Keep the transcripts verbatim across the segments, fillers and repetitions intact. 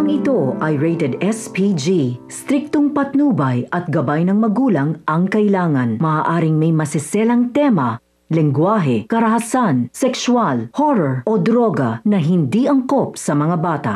Programang ito ay rated S P G. Striktong patnubay at gabay ng magulang ang kailangan. Maaaring may masiselang tema, lengguwahe, karahasan, sexual, horror o droga na hindi angkop sa mga bata.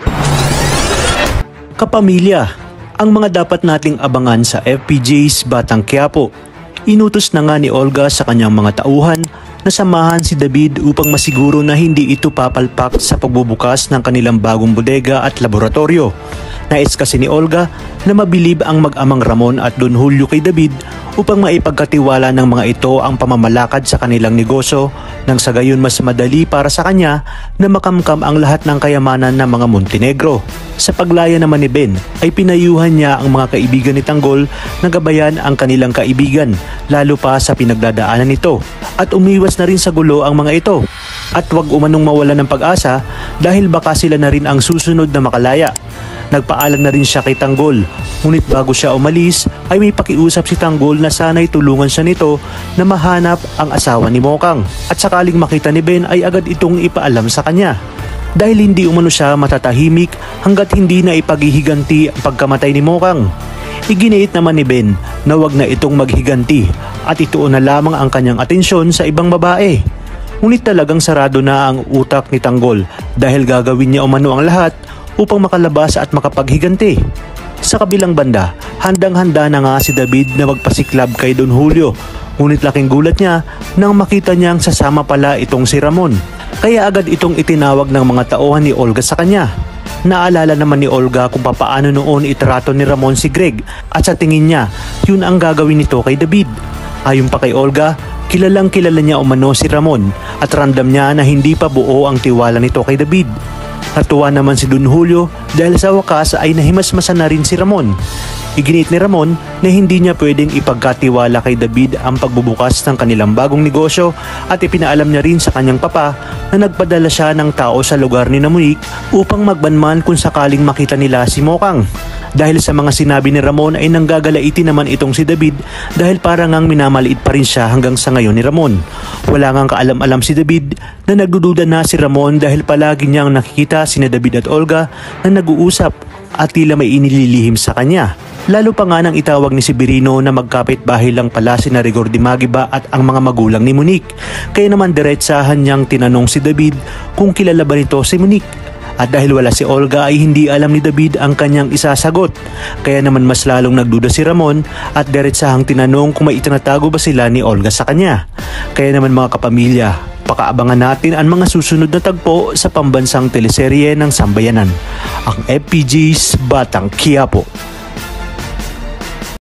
Kapamilya, ang mga dapat nating abangan sa F P J's Batang Quiapo. Inutos na nga ni Olga sa kanyang mga tauhan na samahan si David upang masiguro na hindi ito papalpak sa pagbubukas ng kanilang bagong bodega at laboratorio. Nais kasi ni Olga na mabilib ang mag-amang Ramon at Don Julio kay David upang maipagkatiwala ng mga ito ang pamamalakad sa kanilang negosyo nang sa gayon mas madali para sa kanya na makamkam ang lahat ng kayamanan ng mga Montenegro. Sa paglaya naman ni Ben ay pinayuhan niya ang mga kaibigan ni Tanggol na gabayan ang kanilang kaibigan lalo pa sa pinagdadaanan nito at umiwas na rin sa gulo ang mga ito at huwag umanong mawala ng pag-asa dahil baka sila na rin ang susunod na makalaya. Nagpaalam na rin siya kay Tanggol, ngunit bago siya umalis ay may pakiusap si Tanggol na sana'y tulungan siya nito na mahanap ang asawa ni Mokang at sakaling makita ni Ben ay agad itong ipaalam sa kanya. Dahil hindi umano siya matatahimik hanggat hindi na ipaghihiganti ang pagkamatay ni Mokang. Iginiit naman ni Ben na wag na itong maghiganti at ituon na lamang ang kanyang atensyon sa ibang babae. Ngunit talagang sarado na ang utak ni Tanggol dahil gagawin niya umano ang lahat upang makalabas at makapaghiganti. Sa kabilang banda, handang-handa na nga si David na magpasiklab kay Don Julio. Ngunit laking gulat niya nang makita niyang sasama pala itong si Ramon. Kaya agad itong itinawag ng mga tauhan ni Olga sa kanya. Naalala naman ni Olga kung papaano noon itrato ni Ramon si Greg at sa tingin niya, yun ang gagawin nito kay David. Ayon pa kay Olga, kilalang kilala niya umano si Ramon at ramdam niya na hindi pa buo ang tiwala nito kay David. Natuwa naman si Don Julio dahil sa wakas ay nahimasmasan na rin si Ramon. Iginit ni Ramon na hindi niya pwedeng ipagkatiwala kay David ang pagbubukas ng kanilang bagong negosyo at ipinaalam niya rin sa kanyang papa na nagpadala siya ng tao sa lugar ni Monique upang magbanman kung sakaling makita nila si Mokang. Dahil sa mga sinabi ni Ramon ay nanggagalaiti naman itong si David dahil parang ngang minamaliit pa rin siya hanggang sa ngayon ni Ramon. Wala ngang kaalam-alam si David na nagdududa na si Ramon dahil palagi niyang nakikita sina David at Olga na nag-uusap at tila may inililihim sa kanya. Lalo pa nga nang itawag ni Severino na magkapit-bahay lang pala sina Rigor de Magiba at ang mga magulang ni Monique. Kaya naman diretsahan niyang tinanong si David kung kilala ba nito si Monique. At dahil wala si Olga ay hindi alam ni David ang kanyang isasagot. Kaya naman mas lalong nagduda si Ramon at diretsahang tinanong kung may itinatago ba sila ni Olga sa kanya. Kaya naman mga kapamilya, pakaabangan natin ang mga susunod na tagpo sa pambansang teleserye ng Sambayanan, ang F P J's Batang Quiapo.